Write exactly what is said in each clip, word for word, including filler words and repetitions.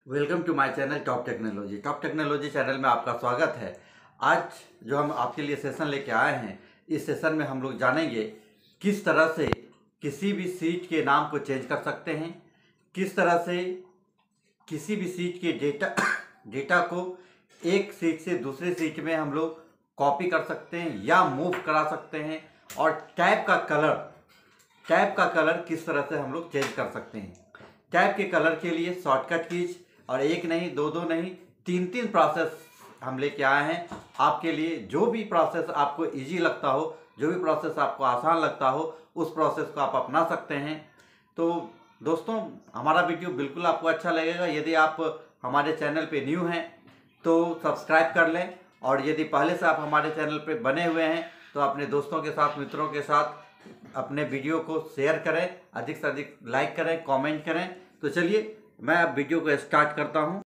Welcome to my channel top technology. Top technology channel में आपका स्वागत है। आज जो हम आपके लिए सेशन लेके आए हैं, इस सेशन में हम लोग जानेंगे किस तरह से किसी भी सीट के नाम को चेंज कर सकते हैं, किस तरह से किसी भी सीट के डेटा डेटा को एक सीट से दूसरे सीट में हम लोग कॉपी कर सकते हैं या मूव करा सकते हैं, और टैब का कलर टैब का कलर किस तरह से हम लोग चेंज कर सकते हैं। टैब के कलर के लिए शॉर्टकट कीज और एक नहीं, दो दो नहीं, तीन तीन प्रोसेस हम लेके आए हैं आपके लिए। जो भी प्रोसेस आपको इजी लगता हो, जो भी प्रोसेस आपको आसान लगता हो, उस प्रोसेस को आप अपना सकते हैं। तो दोस्तों, हमारा वीडियो बिल्कुल आपको अच्छा लगेगा। यदि आप हमारे चैनल पे न्यू हैं तो सब्सक्राइब कर लें, और यदि पहले से आप हमारे चैनल पे बने हुए हैं तो अपने दोस्तों के साथ, मित्रों के साथ अपने वीडियो को शेयर करें, अधिक से अधिक लाइक करें, कमेंट करें। तो चलिए मैं अब वीडियो को स्टार्ट करता हूं।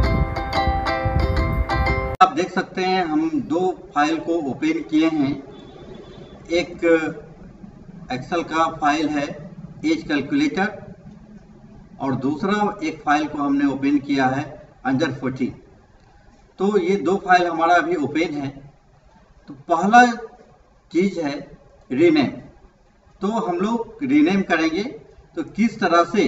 आप देख सकते हैं हम दो फाइल को ओपन किए हैं। एक एक्सेल का फाइल है एज कैलकुलेटर, और दूसरा एक फाइल को हमने ओपन किया है अंडर फोर्टीन। तो ये दो फाइल हमारा अभी ओपन है। तो पहला चीज है रीनेम। तो हम लोग रीनेम करेंगे तो किस तरह से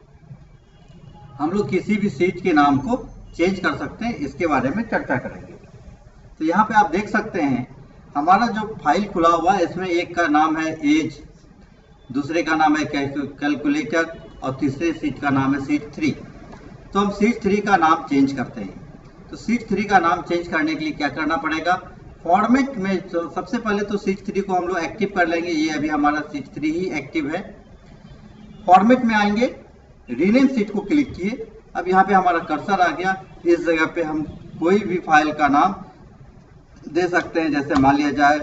हम लोग किसी भी सीट के नाम को चेंज कर सकते हैं, इसके बारे में चर्चा करेंगे। तो यहाँ पे आप देख सकते हैं हमारा जो फाइल खुला हुआ है, इसमें एक का नाम है एज, दूसरे का नाम है कैलकुलेटर, और तीसरे सीट का नाम है सीट थ्री। तो हम सीट थ्री का नाम चेंज करते हैं। तो सीट थ्री का नाम चेंज करने के लिए क्या करना पड़ेगा, फॉर्मेट में तो सबसे पहले तो सीट थ्री को हम लोग एक्टिव कर लेंगे। ये अभी हमारा सीट थ्री ही एक्टिव है। फॉर्मेट में आएंगे, रीनेम सीट को क्लिक किए। अब यहाँ पे हमारा कर्सर आ गया। इस जगह पे हम कोई भी फाइल का नाम दे सकते हैं, जैसे मान लिया जाए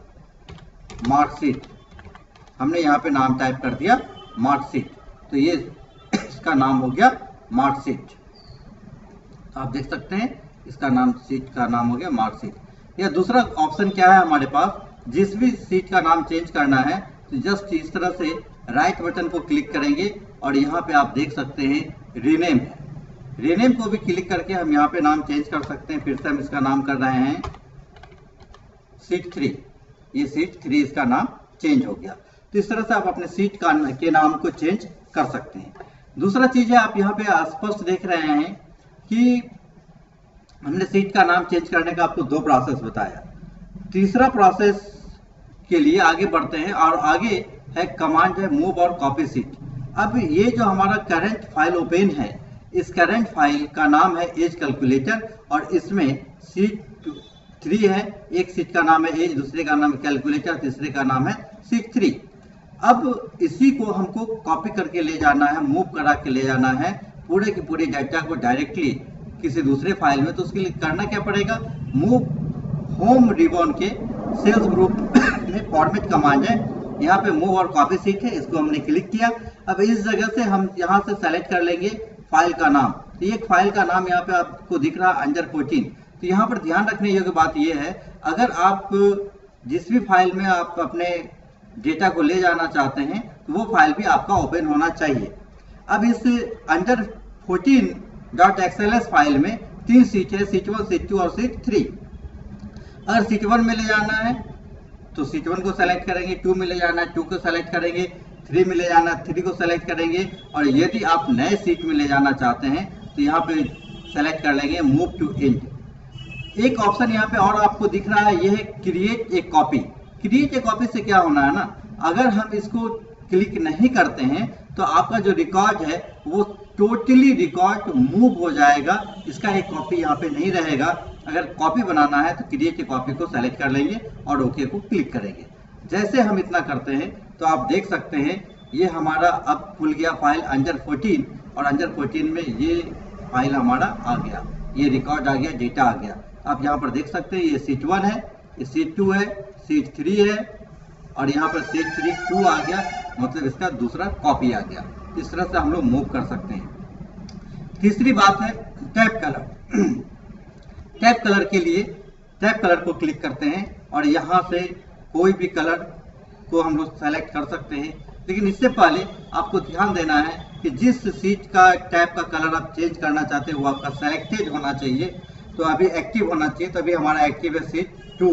मार्कशीट। हमने यहाँ पे नाम टाइप कर दिया मार्कशीट, तो ये इसका नाम हो गया मार्कशीट। आप देख सकते हैं इसका नाम, सीट का नाम हो गया मार्कशीट। या दूसरा ऑप्शन क्या है हमारे पास, जिस भी सीट का नाम चेंज करना है तो जस्ट इस तरह से राइट बटन को क्लिक करेंगे, और यहाँ पे आप देख सकते हैं रीनेम है। रीनेम को भी क्लिक करके हम यहाँ पे नाम चेंज कर सकते हैं। फिर से हम इसका नाम कर रहे हैं सीट थ्री। ये सीट थ्री, इसका नाम चेंज हो गया। तो इस तरह से आप अपने सीट का के नाम को चेंज कर सकते हैं। दूसरा चीज है, आप यहाँ पे स्पष्ट देख रहे हैं कि हमने सीट का नाम चेंज करने का आपको दो प्रोसेस बताया। तीसरा प्रोसेस के लिए आगे बढ़ते हैं, और आगे है कमांड है मूव और कॉपी सीट। अब ये जो हमारा करंट फाइल ओपन है, इस करंट फाइल का नाम है एज कैलकुलेटर, और इसमें सीट थ्री है। एक सीट का नाम है एज, दूसरे का नाम है कैलकुलेटर, तीसरे का नाम है सीट थ्री। अब इसी को हमको कॉपी करके ले जाना है, मूव करा के ले जाना है पूरे के पूरे डाटा को डायरेक्टली किसी दूसरे फाइल में। तो उसके लिए करना क्या पड़ेगा, मूव होम रिबन के सेल्स ग्रुप में फॉर्मेट कमांड है। यहाँ पे मूव और कॉपी सीट है, इसको हमने क्लिक किया। अब इस जगह से हम यहाँ से सेलेक्ट कर लेंगे फाइल का नाम। तो एक फाइल का नाम यहाँ पे आपको दिख रहा है अंडर फोर्टीन। तो यहाँ पर ध्यान रखने योग्य बात यह है, अगर आप जिस भी फाइल में आप अपने डेटा को ले जाना चाहते हैं तो वो फाइल भी आपका ओपन होना चाहिए। अब इस under fourteen dot XLS file में तीन सीट है, सीट वन, सीट टू और सीट थ्री। अगर सीट वन में ले जाना है तो सीट वन को सेलेक्ट करेंगे, टू में ले जाना है टू को सेलेक्ट करेंगे, थ्री में ले जाना है थ्री को सेलेक्ट करेंगे, और यदि आप नए सीट में ले जाना चाहते हैं तो यहाँ पे सेलेक्ट कर लेंगे मूव टू एंड। एक ऑप्शन यहाँ पे और आपको दिख रहा है, यह है create a copy. Create a copy से क्या होना है ना, अगर हम इसको क्लिक नहीं करते हैं तो आपका जो रिकॉर्ड है वो टोटली रिकॉर्ड मूव हो जाएगा, इसका एक कॉपी यहाँ पे नहीं रहेगा। अगर कॉपी बनाना है तो क्रिएट ए कॉपी को सेलेक्ट कर लेंगे और ओके को क्लिक करेंगे। जैसे हम इतना करते हैं तो आप देख सकते हैं ये हमारा अब खुल गया फाइल अंडर फोर्टीन, और अंडर फोर्टीन में ये फाइल हमारा आ गया, ये रिकॉर्ड आ गया, डेटा आ गया। आप यहाँ पर देख सकते हैं ये सीट वन है, ये सीट टू है, सीट थ्री है, और यहाँ पर सीट थ्री टू आ गया, मतलब इसका दूसरा कॉपी आ गया। इस तरह से हम लोग मूव कर सकते हैं। तीसरी बात है टैब कलर। टैब कलर के लिए टैब कलर को क्लिक करते हैं, और यहाँ से कोई भी कलर को हम लोग सेलेक्ट कर सकते हैं। लेकिन इससे पहले आपको ध्यान देना है कि जिस सीट का टैब का कलर आप चेंज करना चाहते हैं वो आपका सेलेक्टेड होना चाहिए, तो अभी एक्टिव होना चाहिए। तो अभी हमारा एक्टिव है सीट टू।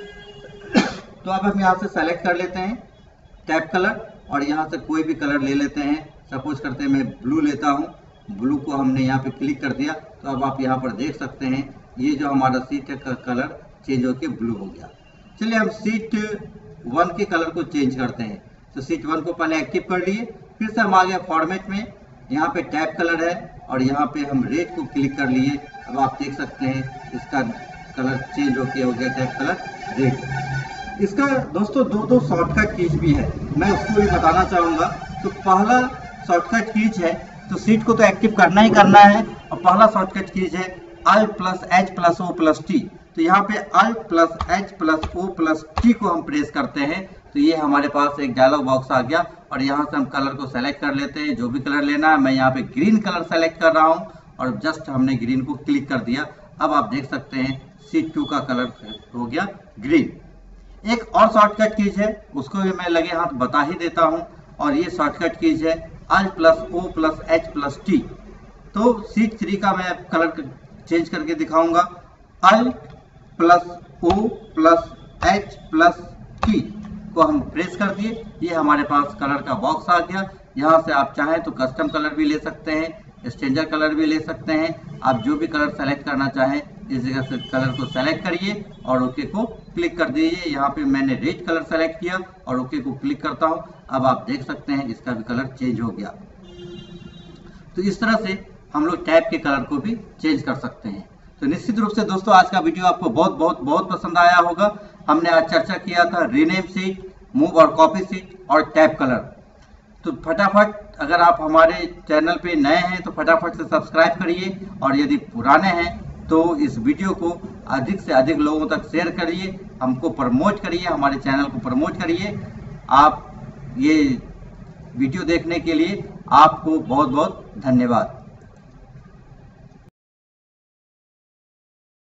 तो अब हम यहाँ से सेलेक्ट कर लेते हैं टैब कलर और यहाँ से कोई भी कलर ले लेते हैं। सपोज करते हैं मैं ब्लू लेता हूँ, ब्लू को हमने यहाँ पे क्लिक कर दिया। तो अब आप यहाँ पर देख सकते हैं ये जो हमारा सीट का कलर चेंज होके ब्लू हो गया। चलिए हम सीट वन के कलर को चेंज करते हैं। तो सीट वन को पहले एक्टिव कर लिए, फिर से हम आ गए फॉर्मेट में, यहाँ पे टैब कलर है और यहाँ पे हम रेड को क्लिक कर लिए। अब आप देख सकते हैं इसका कलर चेंज होके हो गया टैब कलर रेड। इसका दोस्तों दो दो शॉर्टकट कीज भी है, मैं उसको भी बताना चाहूँगा। तो पहला शॉर्टकट कीज है, तो सीट को तो एक्टिव करना ही करना है, और पहला शॉर्टकट कीज है Alt plus H plus O plus T. तो यहाँ पे Alt plus H plus O plus T को हम प्रेस करते हैं तो ये हमारे पास एक डायलॉग बॉक्स आ गया और यहाँ से हम कलर को सेलेक्ट कर लेते हैं, जो भी कलर लेना है। मैं यहाँ पे ग्रीन कलर सेलेक्ट कर रहा हूँ और जस्ट हमने ग्रीन को क्लिक कर दिया। अब आप देख सकते हैं सीट टू का कलर हो गया ग्रीन। एक और शॉर्टकट कीज है, उसको भी मैं लगे हाथ बता ही देता हूँ, और ये शॉर्टकट कीज है Alt plus O plus H plus T. तो सीट थ्री का मैं कलर चेंज करके दिखाऊंगा। Alt plus O plus H plus T को हम प्रेस कर दिए, ये हमारे पास कलर का बॉक्स आ गया। यहाँ से आप चाहें तो कस्टम कलर भी ले सकते हैं, स्ट्रेंजर कलर भी ले सकते हैं। आप जो भी कलर सेलेक्ट करना चाहें इस जगह से कलर को सेलेक्ट करिए और ओके को क्लिक कर दीजिए। यहाँ पे मैंने रेड कलर सेलेक्ट किया और ओके को क्लिक करता हूँ। अब आप देख सकते हैं इसका भी कलर चेंज हो गया। तो इस तरह से हम लोग टैब के कलर को भी चेंज कर सकते हैं। तो निश्चित रूप से दोस्तों आज का वीडियो आपको बहुत बहुत बहुत पसंद आया होगा। हमने आज चर्चा किया था रीनेम सीट, मूव और कॉपी सीट और टैब कलर। तो फटाफट अगर आप हमारे चैनल पे नए हैं तो फटाफट से सब्सक्राइब करिए, और यदि पुराने हैं तो इस वीडियो को अधिक से अधिक लोगों तक शेयर करिए, हमको प्रमोट करिए, हमारे चैनल को प्रमोट करिए। आप ये वीडियो देखने के लिए आपको बहुत बहुत धन्यवाद।